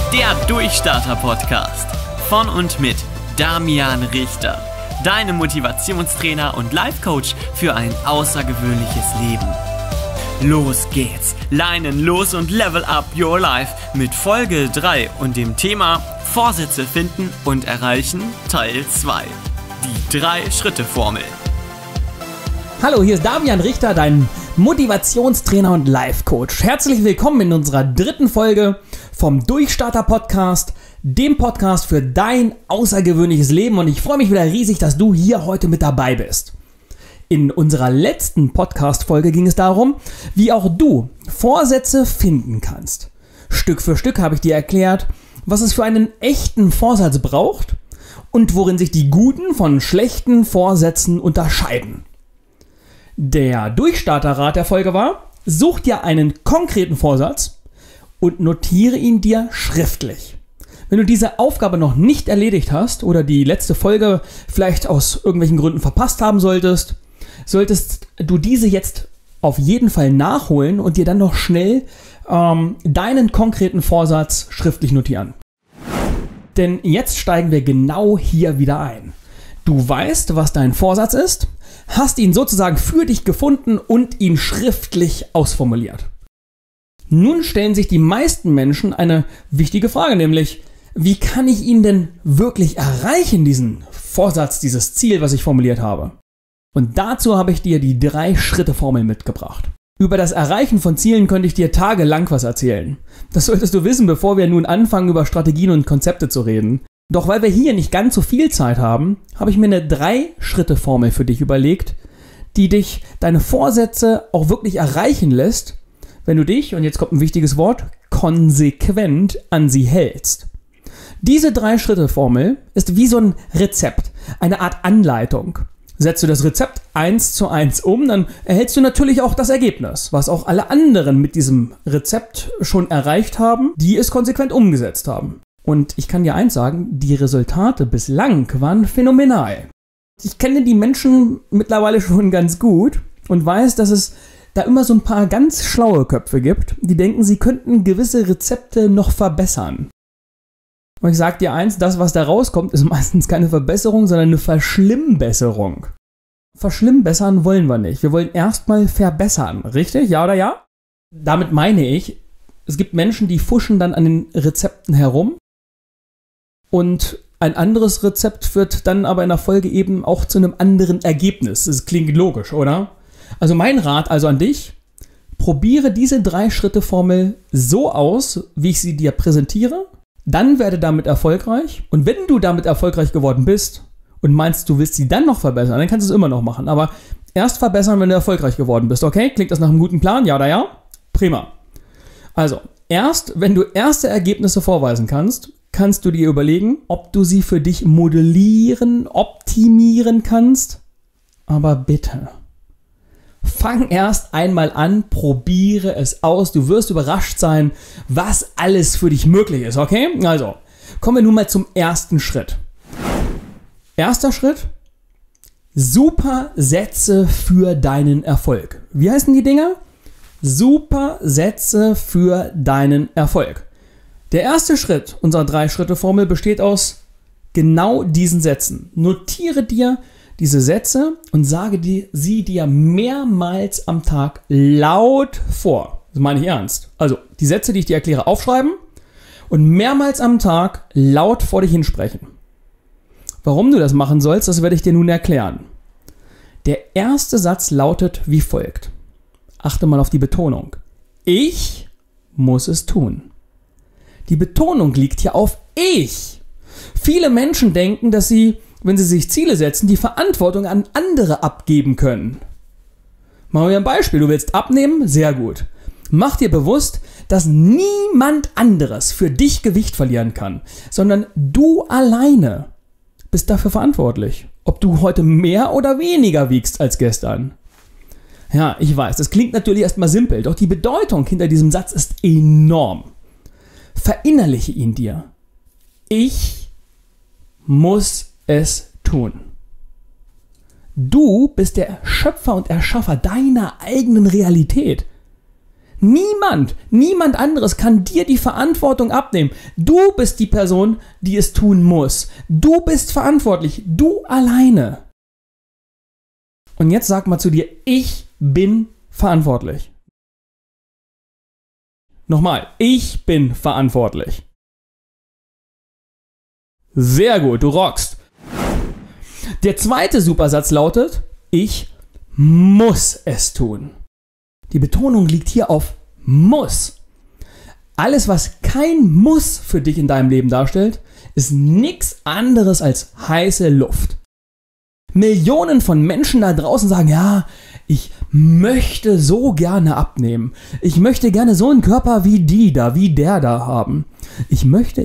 der Durchstarter-Podcast von und mit Damian Richter, deinem Motivationstrainer und Life-Coach für ein außergewöhnliches Leben. Los geht's, Leinen los und level up your life mit Folge 3 und dem Thema Vorsätze finden und erreichen, Teil 2. Die 3-Schritte-Formel. Hallo, hier ist Damian Richter, dein Motivationstrainer und Life-Coach. Herzlich willkommen in unserer 3. Folge vom Durchstarter-Podcast, dem Podcast für dein außergewöhnliches Leben. Und ich freue mich wieder riesig, dass du hier heute mit dabei bist. In unserer letzten Podcast-Folge ging es darum, wie auch du Vorsätze finden kannst. Stück für Stück habe ich dir erklärt, was es für einen echten Vorsatz braucht und worin sich die guten von schlechten Vorsätzen unterscheiden. Der Durchstarterrat der Folge war: Such dir einen konkreten Vorsatz und notiere ihn dir schriftlich. Wenn du diese Aufgabe noch nicht erledigt hast oder die letzte Folge vielleicht aus irgendwelchen Gründen verpasst haben solltest du diese jetzt auf jeden Fall nachholen und dir dann noch schnell deinen konkreten Vorsatz schriftlich notieren. Denn jetzt steigen wir genau hier wieder ein. Du weißt, was dein Vorsatz ist, hast ihn sozusagen für dich gefunden und ihn schriftlich ausformuliert. Nun stellen sich die meisten Menschen eine wichtige Frage, nämlich: Wie kann ich ihn denn wirklich erreichen, diesen Vorsatz, dieses Ziel, was ich formuliert habe? Und dazu habe ich dir die 3-Schritte-Formel mitgebracht. Über das Erreichen von Zielen könnte ich dir tagelang was erzählen. Das solltest du wissen, bevor wir nun anfangen, über Strategien und Konzepte zu reden. Doch weil wir hier nicht ganz so viel Zeit haben, habe ich mir eine 3-Schritte-Formel für dich überlegt, die dich deine Vorsätze auch wirklich erreichen lässt, wenn du dich, und jetzt kommt ein wichtiges Wort, konsequent an sie hältst. Diese 3-Schritte-Formel ist wie so ein Rezept, eine Art Anleitung. Setzt du das Rezept 1:1 um, dann erhältst du natürlich auch das Ergebnis, was auch alle anderen mit diesem Rezept schon erreicht haben, die es konsequent umgesetzt haben. Und ich kann dir eins sagen, die Resultate bislang waren phänomenal. Ich kenne die Menschen mittlerweile schon ganz gut und weiß, dass es da immer so ein paar ganz schlaue Köpfe gibt, die denken, sie könnten gewisse Rezepte noch verbessern. Und ich sage dir eins, das, was da rauskommt, ist meistens keine Verbesserung, sondern eine Verschlimmbesserung. Verschlimmbessern wollen wir nicht. Wir wollen erstmal verbessern. Richtig? Ja oder ja? Damit meine ich, es gibt Menschen, die fuschen dann an den Rezepten herum und ein anderes Rezept führt dann aber in der Folge eben auch zu einem anderen Ergebnis. Das klingt logisch, oder? Also mein Rat also an dich: Probiere diese 3-Schritte-Formel so aus, wie ich sie dir präsentiere. Dann werde damit erfolgreich. Und wenn du damit erfolgreich geworden bist und meinst, du willst sie dann noch verbessern, dann kannst du es immer noch machen. Aber erst verbessern, wenn du erfolgreich geworden bist. Okay? Klingt das nach einem guten Plan? Ja oder ja? Prima. Also, erst wenn du erste Ergebnisse vorweisen kannst, kannst du dir überlegen, ob du sie für dich modellieren, optimieren kannst. Aber bitte, fang erst einmal an, probiere es aus. Du wirst überrascht sein, was alles für dich möglich ist, okay? Also, kommen wir nun mal zum ersten Schritt. Erster Schritt: Super Sätze für deinen Erfolg. Wie heißen die Dinger? Super Sätze für deinen Erfolg. Der erste Schritt unserer 3-Schritte-Formel besteht aus genau diesen Sätzen. Notiere dir diese Sätze und sage sie dir mehrmals am Tag laut vor. Das meine ich ernst. Also die Sätze, die ich dir erkläre, aufschreiben und mehrmals am Tag laut vor dich hinsprechen. Warum du das machen sollst, das werde ich dir nun erklären. Der erste Satz lautet wie folgt. Achte mal auf die Betonung. Ich muss es tun. Die Betonung liegt hier auf ich. Viele Menschen denken, dass sie, wenn sie sich Ziele setzen, die Verantwortung an andere abgeben können. Machen wir ein Beispiel. Du willst abnehmen? Sehr gut. Mach dir bewusst, dass niemand anderes für dich Gewicht verlieren kann, sondern du alleine bist dafür verantwortlich, ob du heute mehr oder weniger wiegst als gestern. Ja, ich weiß, das klingt natürlich erstmal simpel, doch die Bedeutung hinter diesem Satz ist enorm. Verinnerliche ihn dir. Ich muss es tun. Du bist der Schöpfer und Erschaffer deiner eigenen Realität. Niemand anderes kann dir die Verantwortung abnehmen. Du bist die Person, die es tun muss. Du bist verantwortlich, du alleine. Und jetzt sag mal zu dir, ich bin verantwortlich. Nochmal, ich bin verantwortlich. Sehr gut, du rockst. Der zweite Supersatz lautet, ich muss es tun. Die Betonung liegt hier auf muss. Alles, was kein Muss für dich in deinem Leben darstellt, ist nichts anderes als heiße Luft. Millionen von Menschen da draußen sagen, ja, ich möchte so gerne abnehmen. Ich möchte gerne so einen Körper wie die da, wie der da haben. Ich möchte.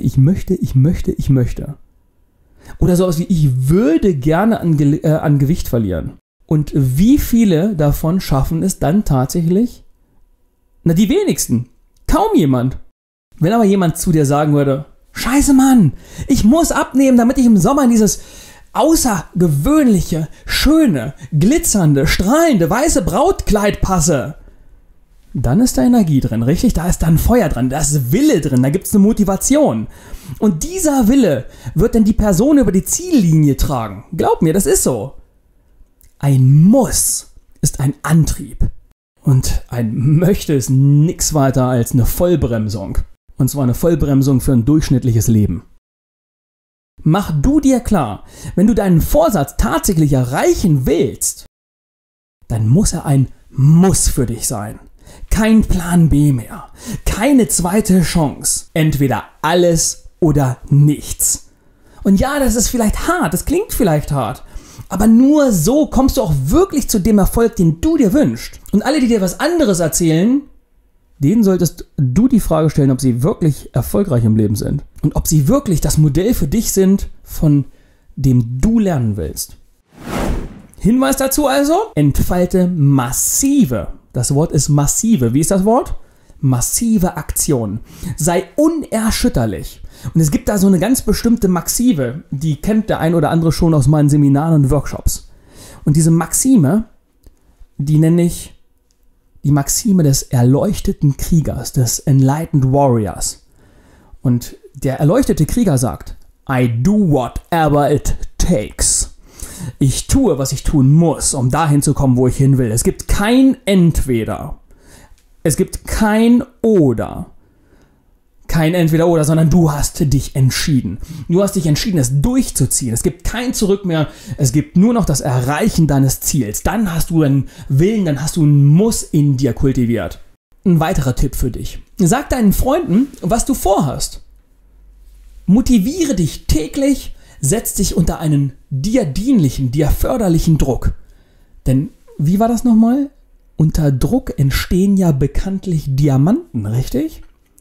Oder sowas wie, ich würde gerne an Gewicht verlieren. Und wie viele davon schaffen es dann tatsächlich? Na, die wenigsten. Kaum jemand. Wenn aber jemand zu dir sagen würde, Scheiße Mann, ich muss abnehmen, damit ich im Sommer in dieses außergewöhnliche, schöne, glitzernde, strahlende, weiße Brautkleid passe, dann ist da Energie drin, richtig? Da ist dann Feuer drin, da ist Wille drin, da gibt es eine Motivation. Und dieser Wille wird dann die Person über die Ziellinie tragen. Glaub mir, das ist so. Ein Muss ist ein Antrieb. Und ein Möchte ist nichts weiter als eine Vollbremsung. Und zwar eine Vollbremsung für ein durchschnittliches Leben. Mach du dir klar, wenn du deinen Vorsatz tatsächlich erreichen willst, dann muss er ein Muss für dich sein. Kein Plan B mehr. Keine zweite Chance. Entweder alles oder nichts. Und ja, das ist vielleicht hart, das klingt vielleicht hart. Aber nur so kommst du auch wirklich zu dem Erfolg, den du dir wünschst. Und alle, die dir was anderes erzählen, denen solltest du die Frage stellen, ob sie wirklich erfolgreich im Leben sind. Und ob sie wirklich das Modell für dich sind, von dem du lernen willst. Hinweis dazu also, entfalte massive, das Wort ist massive, wie ist das Wort? Massive Aktion. Sei unerschütterlich. Und es gibt da so eine ganz bestimmte Maxime, die kennt der ein oder andere schon aus meinen Seminaren und Workshops. Und diese Maxime, die nenne ich die Maxime des erleuchteten Kriegers, des Enlightened Warriors. Und der erleuchtete Krieger sagt, I do whatever it takes. Ich tue, was ich tun muss, um dahin zu kommen, wo ich hin will. Es gibt kein Entweder. Es gibt kein Oder. Kein Entweder-Oder, sondern du hast dich entschieden. Du hast dich entschieden, es durchzuziehen. Es gibt kein Zurück mehr. Es gibt nur noch das Erreichen deines Ziels. Dann hast du einen Willen, dann hast du einen Muss in dir kultiviert. Ein weiterer Tipp für dich. Sag deinen Freunden, was du vorhast. Motiviere dich täglich, setz dich unter einen dir dienlichen, dir förderlichen Druck. Denn, wie war das nochmal? Unter Druck entstehen ja bekanntlich Diamanten, richtig?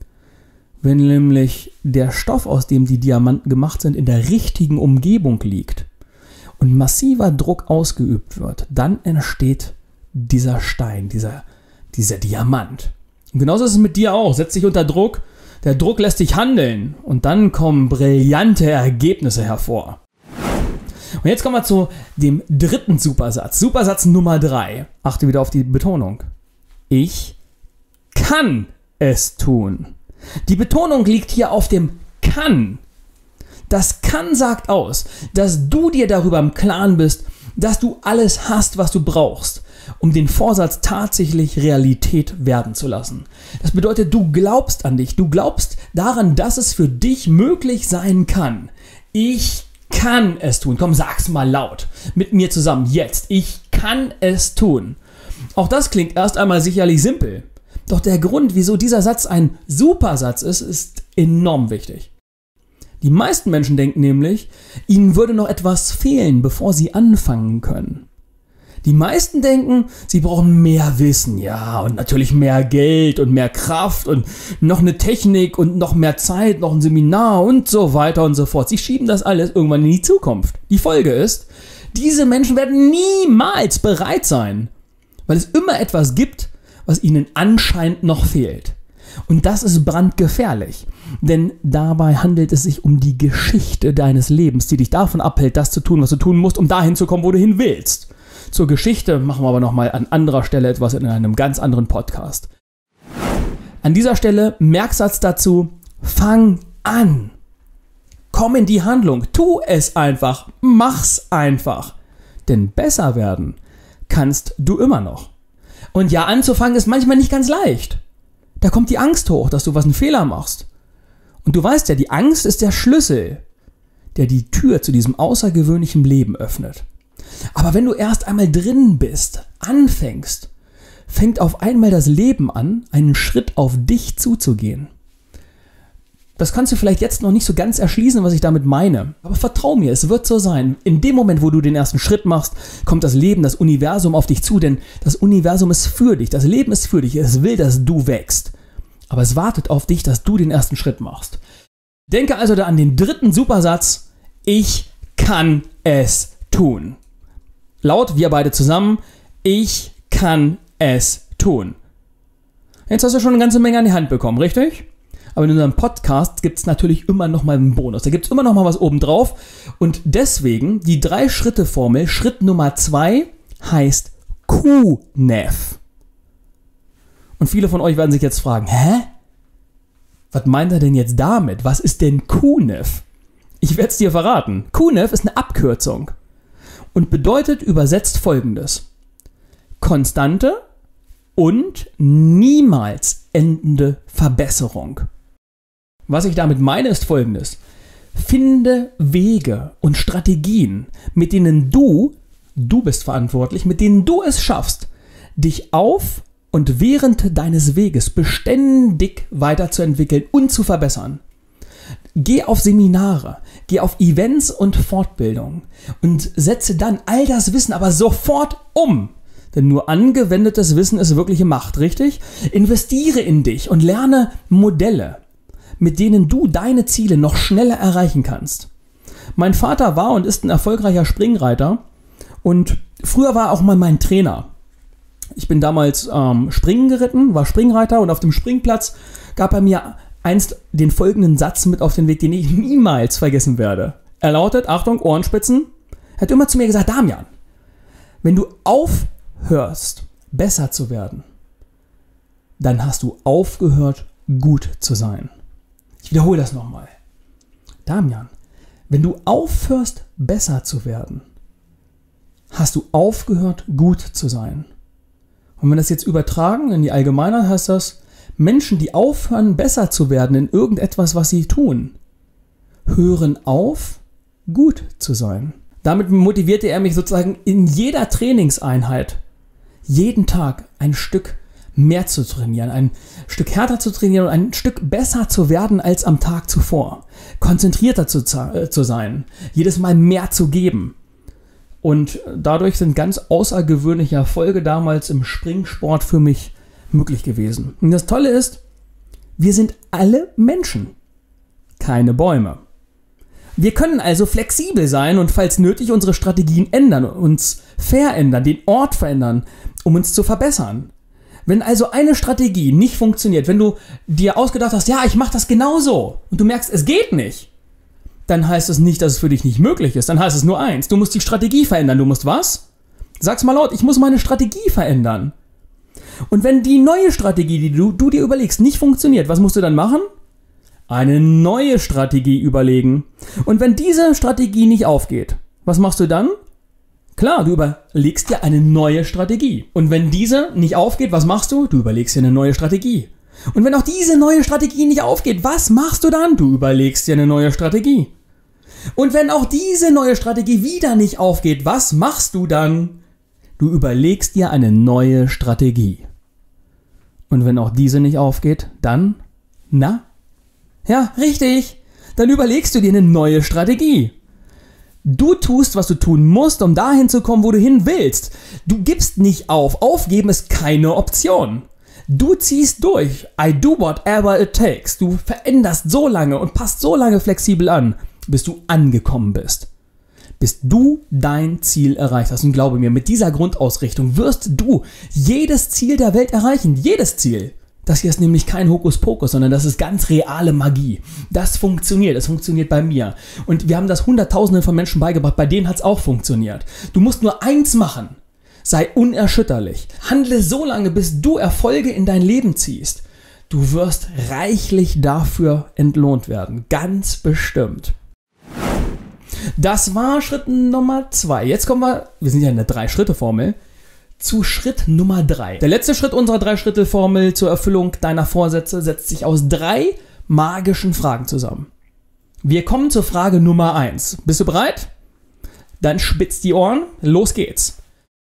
Wenn nämlich der Stoff, aus dem die Diamanten gemacht sind, in der richtigen Umgebung liegt und massiver Druck ausgeübt wird, dann entsteht dieser Stein, dieser Diamant. Und genauso ist es mit dir auch. Setz dich unter Druck, der Druck lässt dich handeln und dann kommen brillante Ergebnisse hervor. Und jetzt kommen wir zu dem dritten Supersatz. Supersatz Nummer 3. Achte wieder auf die Betonung. Ich kann es tun. Die Betonung liegt hier auf dem kann. Das kann sagt aus, dass du dir darüber im Klaren bist, dass du alles hast, was du brauchst, um den Vorsatz tatsächlich Realität werden zu lassen. Das bedeutet, du glaubst an dich, du glaubst daran, dass es für dich möglich sein kann. Ich kann es tun. Komm, sag's mal laut. Mit mir zusammen, jetzt. Ich kann es tun. Auch das klingt erst einmal sicherlich simpel. Doch der Grund, wieso dieser Satz ein Supersatz ist, ist enorm wichtig. Die meisten Menschen denken nämlich, ihnen würde noch etwas fehlen, bevor sie anfangen können. Die meisten denken, sie brauchen mehr Wissen, ja, und natürlich mehr Geld und mehr Kraft und noch eine Technik und noch mehr Zeit, noch ein Seminar und so weiter und so fort. Sie schieben das alles irgendwann in die Zukunft. Die Folge ist, diese Menschen werden niemals bereit sein, weil es immer etwas gibt, was ihnen anscheinend noch fehlt. Und das ist brandgefährlich, denn dabei handelt es sich um die Geschichte deines Lebens, die dich davon abhält, das zu tun, was du tun musst, um dahin zu kommen, wo du hin willst. Zur Geschichte machen wir aber nochmal an anderer Stelle etwas in einem ganz anderen Podcast. An dieser Stelle Merksatz dazu: Fang an. Komm in die Handlung. Tu es einfach. Mach's einfach. Denn besser werden kannst du immer noch. Und ja, anzufangen ist manchmal nicht ganz leicht. Da kommt die Angst hoch, dass du einen Fehler machst. Und du weißt ja, die Angst ist der Schlüssel, der die Tür zu diesem außergewöhnlichen Leben öffnet. Aber wenn du erst einmal drin bist, anfängst, fängt auf einmal das Leben an, einen Schritt auf dich zuzugehen. Das kannst du vielleicht jetzt noch nicht so ganz erschließen, was ich damit meine. Aber vertrau mir, es wird so sein. In dem Moment, wo du den ersten Schritt machst, kommt das Leben, das Universum auf dich zu, denn das Universum ist für dich, das Leben ist für dich, es will, dass du wächst. Aber es wartet auf dich, dass du den ersten Schritt machst. Denke also da an den dritten Supersatz: Ich kann es tun. Laut, wir beide zusammen: Ich kann es tun. Jetzt hast du schon eine ganze Menge an die Hand bekommen, richtig? Aber in unserem Podcast gibt es natürlich immer noch mal einen Bonus. Da gibt es immer noch mal was obendrauf. Und deswegen die 3-Schritte-Formel. Schritt Nummer 2 heißt QNAF. Und viele von euch werden sich jetzt fragen: Hä? Was meint er denn jetzt damit? Was ist denn QNAF? Ich werde es dir verraten. QNAF ist eine Abkürzung und bedeutet übersetzt Folgendes: konstante und niemals endende Verbesserung. Was ich damit meine, ist Folgendes: Finde Wege und Strategien, mit denen du bist verantwortlich, mit denen du es schaffst, dich auf und während deines Weges beständig weiterzuentwickeln und zu verbessern. Geh auf Seminare, geh auf Events und Fortbildungen und setze dann all das Wissen aber sofort um. Denn nur angewendetes Wissen ist wirkliche Macht, richtig? Investiere in dich und lerne Modelle, mit denen du deine Ziele noch schneller erreichen kannst. Mein Vater war und ist ein erfolgreicher Springreiter und früher war er auch mal mein Trainer. Ich bin damals Springen geritten, war Springreiter und auf dem Springplatz gab er mir einst den folgenden Satz mit auf den Weg, den ich niemals vergessen werde. Er lautet, Achtung, Ohrenspitzen, er hat immer zu mir gesagt: Damian, wenn du aufhörst, besser zu werden, dann hast du aufgehört, gut zu sein. Ich wiederhole das nochmal. Damian, wenn du aufhörst, besser zu werden, hast du aufgehört, gut zu sein. Und wenn wir das jetzt übertragen in die Allgemeinheit, heißt das: Menschen, die aufhören, besser zu werden in irgendetwas, was sie tun, hören auf, gut zu sein. Damit motivierte er mich sozusagen in jeder Trainingseinheit, jeden Tag ein Stück mehr zu trainieren, ein Stück härter zu trainieren und ein Stück besser zu werden als am Tag zuvor. Konzentrierter zu sein, jedes Mal mehr zu geben. Und dadurch sind ganz außergewöhnliche Erfolge damals im Springsport für mich möglich gewesen. Und das Tolle ist, wir sind alle Menschen, keine Bäume. Wir können also flexibel sein und falls nötig unsere Strategien ändern, uns verändern, den Ort verändern, um uns zu verbessern. Wenn also eine Strategie nicht funktioniert, wenn du dir ausgedacht hast, ja, ich mache das genauso und du merkst, es geht nicht, dann heißt es nicht, dass es für dich nicht möglich ist. Dann heißt es nur eins: Du musst die Strategie verändern. Du musst was? Sag's mal laut: Ich muss meine Strategie verändern. Und wenn die neue Strategie, die du dir überlegst, nicht funktioniert, was musst du dann machen? Eine neue Strategie überlegen. Und wenn diese Strategie nicht aufgeht, was machst du dann? Klar, du überlegst dir eine neue Strategie. Und wenn diese nicht aufgeht, was machst du? Du überlegst dir eine neue Strategie. Und wenn auch diese neue Strategie nicht aufgeht, was machst du dann? Du überlegst dir eine neue Strategie. Und wenn auch diese neue Strategie wieder nicht aufgeht, was machst du dann? Du überlegst dir eine neue Strategie. Und wenn auch diese nicht aufgeht, dann? Na? Ja, richtig. Dann überlegst du dir eine neue Strategie. Du tust, was du tun musst, um dahin zu kommen, wo du hin willst. Du gibst nicht auf. Aufgeben ist keine Option. Du ziehst durch. I do whatever it takes. Du veränderst so lange und passt so lange flexibel an, bis du angekommen bist. Bis du dein Ziel erreicht hast. Und glaube mir, mit dieser Grundausrichtung wirst du jedes Ziel der Welt erreichen. Jedes Ziel. Das hier ist nämlich kein Hokuspokus, sondern das ist ganz reale Magie. Das funktioniert. Es funktioniert bei mir. Und wir haben das Hunderttausenden von Menschen beigebracht. Bei denen hat es auch funktioniert. Du musst nur eins machen. Sei unerschütterlich. Handle so lange, bis du Erfolge in dein Leben ziehst. du wirst reichlich dafür entlohnt werden. Ganz bestimmt. Das war Schritt Nummer 2. Jetzt kommen wir sind ja in der 3-Schritte-Formel, zu Schritt Nummer 3. Der letzte Schritt unserer 3-Schritte-Formel zur Erfüllung deiner Vorsätze setzt sich aus 3 magischen Fragen zusammen. Wir kommen zur Frage Nummer 1. Bist du bereit? Dann spitz die Ohren. Los geht's.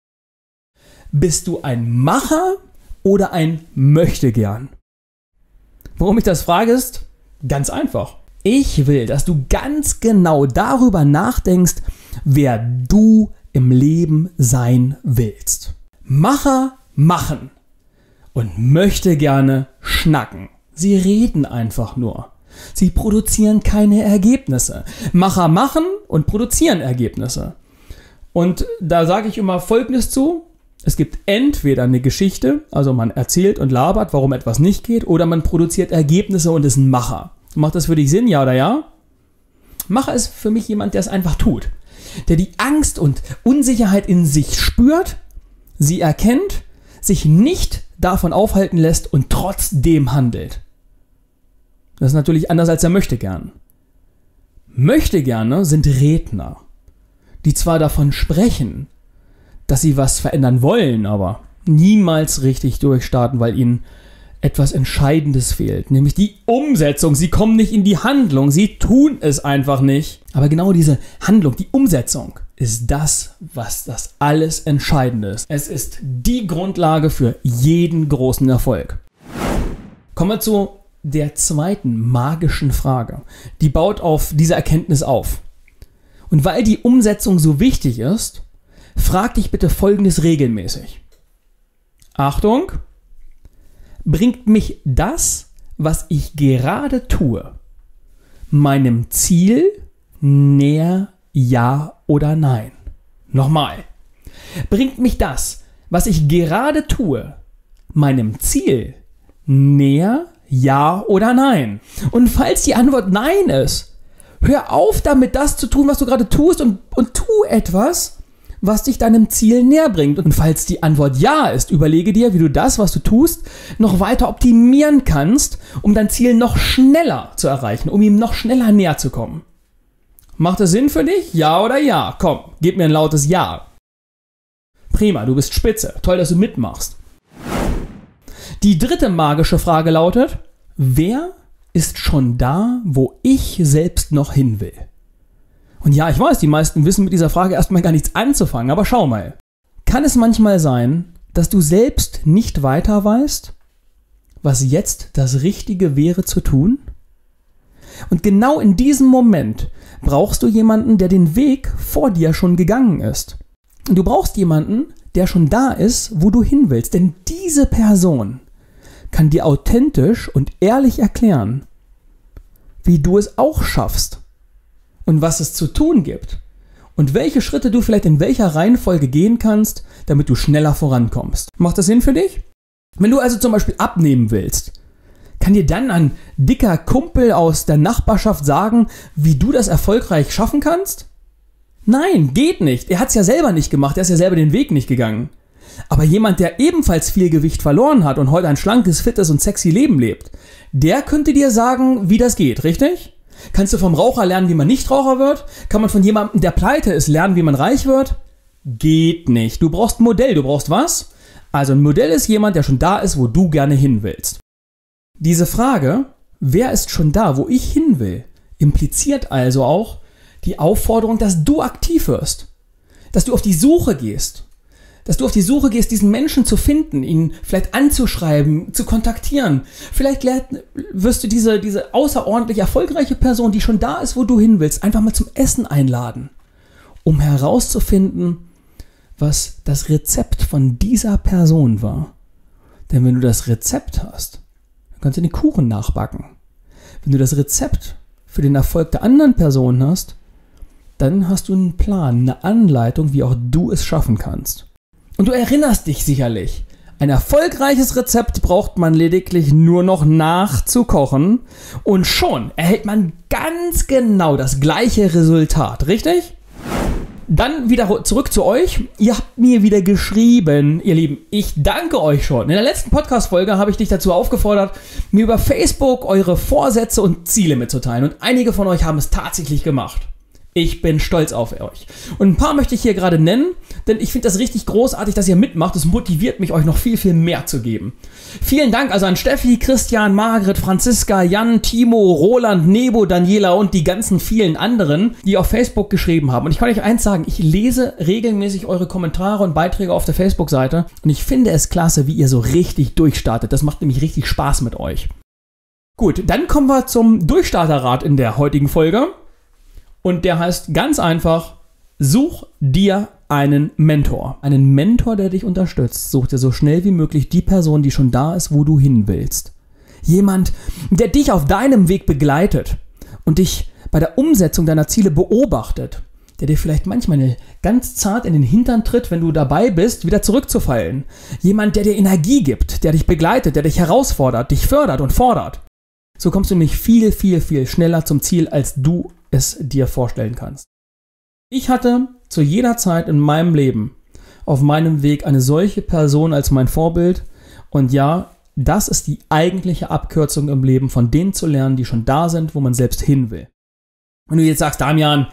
Bist du ein Macher oder ein Möchtegern? Warum ich das frage ist? Ganz einfach. Ich will, dass du ganz genau darüber nachdenkst, wer du im Leben sein willst. Macher machen und möchte gerne schnacken. Sie reden einfach nur. Sie produzieren keine Ergebnisse. Macher machen und produzieren Ergebnisse. Und da sage ich immer Folgendes zu. Es gibt entweder eine Geschichte, also man erzählt und labert, warum etwas nicht geht, oder man produziert Ergebnisse und ist ein Macher. Macht das für dich Sinn, ja oder ja? Macher ist für mich jemand, der es einfach tut. Der die Angst und Unsicherheit in sich spürt, sie erkennt, sich nicht davon aufhalten lässt und trotzdem handelt. Das ist natürlich anders als der Möchtegern. Möchtegerne sind Redner, die zwar davon sprechen, dass sie was verändern wollen, aber niemals richtig durchstarten, weil ihnen etwas Entscheidendes fehlt, nämlich die Umsetzung. Sie kommen nicht in die Handlung, sie tun es einfach nicht. Aber genau diese Handlung, die Umsetzung, ist das, was das alles Entscheidende ist. Es ist die Grundlage für jeden großen Erfolg. Kommen wir zu der zweiten magischen Frage. Die baut auf diese Erkenntnis auf. Und weil die Umsetzung so wichtig ist, frag dich bitte Folgendes regelmäßig. Achtung! Bringt mich das, was ich gerade tue, meinem Ziel näher, ja oder nein? Nochmal. Bringt mich das, was ich gerade tue, meinem Ziel näher, ja oder nein? Und falls die Antwort nein ist, hör auf damit, das zu tun, was du gerade tust und tu etwas, was dich deinem Ziel näher bringt. Und falls die Antwort ja ist, überlege dir, wie du das, was du tust, noch weiter optimieren kannst, um dein Ziel noch schneller zu erreichen, um ihm noch schneller näher zu kommen. Macht das Sinn für dich? Ja oder ja? Komm, gib mir ein lautes Ja. Prima, du bist spitze. Toll, dass du mitmachst. Die dritte magische Frage lautet: Wer ist schon da, wo ich selbst noch hin will? Und ja, ich weiß, die meisten wissen mit dieser Frage erstmal gar nichts anzufangen, aber schau mal. Kann es manchmal sein, dass du selbst nicht weiter weißt, was jetzt das Richtige wäre zu tun? Und genau in diesem Moment brauchst du jemanden, der den Weg vor dir schon gegangen ist. Und du brauchst jemanden, der schon da ist, wo du hin willst. Denn diese Person kann dir authentisch und ehrlich erklären, wie du es auch schaffst. Und was es zu tun gibt und welche Schritte du vielleicht in welcher Reihenfolge gehen kannst, damit du schneller vorankommst. Macht das Sinn für dich? Wenn du also zum Beispiel abnehmen willst, kann dir dann ein dicker Kumpel aus der Nachbarschaft sagen, wie du das erfolgreich schaffen kannst? Nein, geht nicht. Er hat es ja selber nicht gemacht, er ist ja selber den Weg nicht gegangen. Aber jemand, der ebenfalls viel Gewicht verloren hat und heute ein schlankes, fittes und sexy Leben lebt, der könnte dir sagen, wie das geht, richtig? Kannst du vom Raucher lernen, wie man Nichtraucher wird? Kann man von jemandem, der pleite ist, lernen, wie man reich wird? Geht nicht. Du brauchst ein Modell. Du brauchst was? Also ein Modell ist jemand, der schon da ist, wo du gerne hin willst. Diese Frage, wer ist schon da, wo ich hin will, impliziert also auch die Aufforderung, dass du aktiv wirst. Dass du auf die Suche gehst. Dass du auf die Suche gehst, diesen Menschen zu finden, ihn vielleicht anzuschreiben, zu kontaktieren. Vielleicht wirst du diese außerordentlich erfolgreiche Person, die schon da ist, wo du hin willst, einfach mal zum Essen einladen, um herauszufinden, was das Rezept von dieser Person war. Denn wenn du das Rezept hast, dann kannst du den Kuchen nachbacken. Wenn du das Rezept für den Erfolg der anderen Person hast, dann hast du einen Plan, eine Anleitung, wie auch du es schaffen kannst. Und du erinnerst dich sicherlich, ein erfolgreiches Rezept braucht man lediglich nur noch nachzukochen und schon erhält man ganz genau das gleiche Resultat, richtig? Dann wieder zurück zu euch. Ihr habt mir wieder geschrieben, ihr Lieben. Ich danke euch schon. In der letzten Podcast-Folge habe ich dich dazu aufgefordert, mir über Facebook eure Vorsätze und Ziele mitzuteilen. Und einige von euch haben es tatsächlich gemacht. Ich bin stolz auf euch. Und ein paar möchte ich hier gerade nennen, denn ich finde das richtig großartig, dass ihr mitmacht. Es motiviert mich, euch noch viel, viel mehr zu geben. Vielen Dank also an Steffi, Christian, Margret, Franziska, Jan, Timo, Roland, Nebo, Daniela und die ganzen vielen anderen, die auf Facebook geschrieben haben. Und ich kann euch eins sagen, ich lese regelmäßig eure Kommentare und Beiträge auf der Facebook-Seite und ich finde es klasse, wie ihr so richtig durchstartet. Das macht nämlich richtig Spaß mit euch. Gut, dann kommen wir zum Durchstarterrat in der heutigen Folge. Und der heißt ganz einfach, such dir einen Mentor. Einen Mentor, der dich unterstützt. Such dir so schnell wie möglich die Person, die schon da ist, wo du hin willst. Jemand, der dich auf deinem Weg begleitet und dich bei der Umsetzung deiner Ziele beobachtet. Der dir vielleicht manchmal ganz zart in den Hintern tritt, wenn du dabei bist, wieder zurückzufallen. Jemand, der dir Energie gibt, der dich begleitet, der dich herausfordert, dich fördert und fordert. So kommst du nämlich viel, viel, viel schneller zum Ziel, als du es dir vorstellen kannst. Ich hatte zu jeder Zeit in meinem Leben auf meinem Weg eine solche Person als mein Vorbild. Und ja, das ist die eigentliche Abkürzung im Leben, von denen zu lernen, die schon da sind, wo man selbst hin will. Wenn du jetzt sagst, Damian,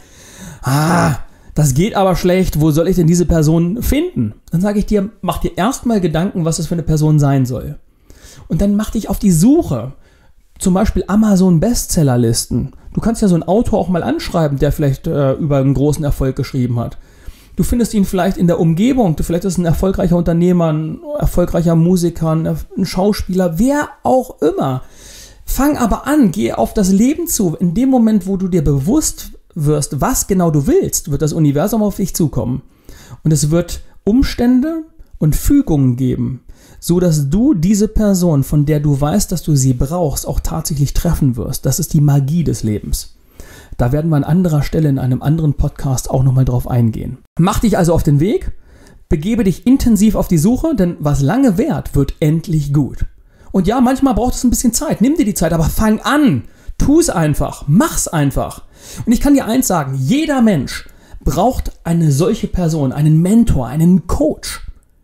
das geht aber schlecht, wo soll ich denn diese Person finden? Dann sage ich dir, mach dir erstmal Gedanken, was es für eine Person sein soll. Und dann mach dich auf die Suche. Zum Beispiel Amazon-Bestsellerlisten. Du kannst ja so einen Autor auch mal anschreiben, der vielleicht über einen großen Erfolg geschrieben hat. Du findest ihn vielleicht in der Umgebung. Vielleicht ist es ein erfolgreicher Unternehmer, ein erfolgreicher Musiker, ein Schauspieler, wer auch immer. Fang aber an, geh auf das Leben zu. In dem Moment, wo du dir bewusst wirst, was genau du willst, wird das Universum auf dich zukommen. Und es wird Umstände und Fügungen geben, so dass du diese Person, von der du weißt, dass du sie brauchst, auch tatsächlich treffen wirst. Das ist die Magie des Lebens. Da werden wir an anderer Stelle in einem anderen Podcast auch nochmal drauf eingehen. Mach dich also auf den Weg, begebe dich intensiv auf die Suche, denn was lange währt, wird endlich gut. Und ja, manchmal braucht es ein bisschen Zeit. Nimm dir die Zeit, aber fang an. Tu es einfach. Mach's einfach. Und ich kann dir eins sagen, jeder Mensch braucht eine solche Person, einen Mentor, einen Coach.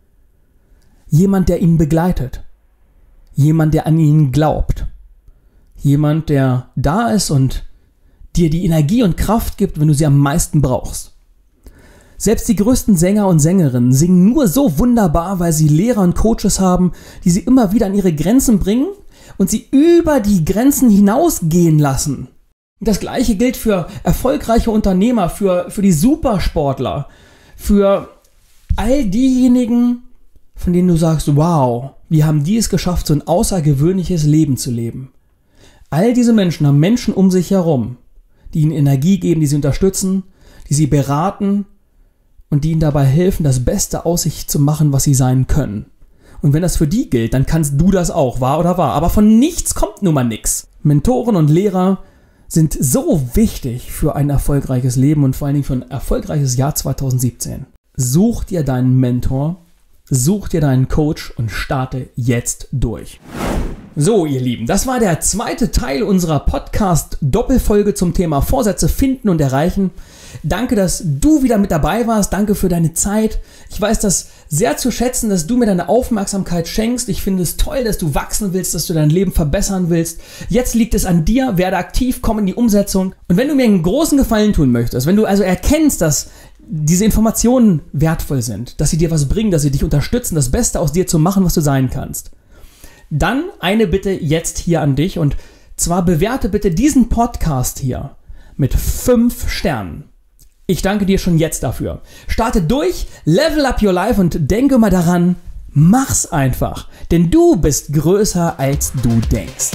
Jemand, der ihn begleitet. Jemand, der an ihn glaubt. Jemand, der da ist und dir die Energie und Kraft gibt, wenn du sie am meisten brauchst. Selbst die größten Sänger und Sängerinnen singen nur so wunderbar, weil sie Lehrer und Coaches haben, die sie immer wieder an ihre Grenzen bringen und sie über die Grenzen hinausgehen lassen. Und das Gleiche gilt für erfolgreiche Unternehmer, für die Supersportler, für all diejenigen, von denen du sagst, wow, wie haben die es geschafft, so ein außergewöhnliches Leben zu leben. All diese Menschen haben Menschen um sich herum, die ihnen Energie geben, die sie unterstützen, die sie beraten und die ihnen dabei helfen, das Beste aus sich zu machen, was sie sein können. Und wenn das für die gilt, dann kannst du das auch, wahr oder wahr. Aber von nichts kommt nun mal nichts. Mentoren und Lehrer sind so wichtig für ein erfolgreiches Leben und vor allen Dingen für ein erfolgreiches Jahr 2017. Such dir deinen Mentor, such dir deinen Coach und starte jetzt durch. So, ihr Lieben, das war der zweite Teil unserer Podcast-Doppelfolge zum Thema Vorsätze finden und erreichen. Danke, dass du wieder mit dabei warst. Danke für deine Zeit. Ich weiß das sehr zu schätzen, dass du mir deine Aufmerksamkeit schenkst. Ich finde es toll, dass du wachsen willst, dass du dein Leben verbessern willst. Jetzt liegt es an dir. Werde aktiv, komm in die Umsetzung. Und wenn du mir einen großen Gefallen tun möchtest, wenn du also erkennst, dass diese Informationen wertvoll sind, dass sie dir was bringen, dass sie dich unterstützen, das Beste aus dir zu machen, was du sein kannst, dann eine Bitte jetzt hier an dich, und zwar bewerte bitte diesen Podcast hier mit 5 Sternen. Ich danke dir schon jetzt dafür. Starte durch, level up your life und denke mal daran, mach's einfach, denn du bist größer als du denkst.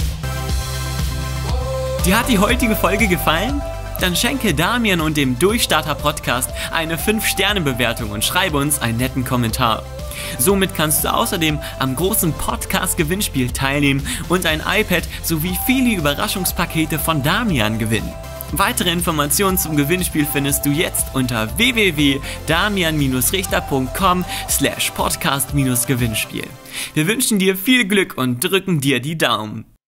Dir hat die heutige Folge gefallen? Dann schenke Damian und dem Durchstarter-Podcast eine 5-Sterne-Bewertung und schreibe uns einen netten Kommentar. Somit kannst du außerdem am großen Podcast-Gewinnspiel teilnehmen und ein iPad sowie viele Überraschungspakete von Damian gewinnen. Weitere Informationen zum Gewinnspiel findest du jetzt unter www.damian-richter.com/podcast-Gewinnspiel. Wir wünschen dir viel Glück und drücken dir die Daumen.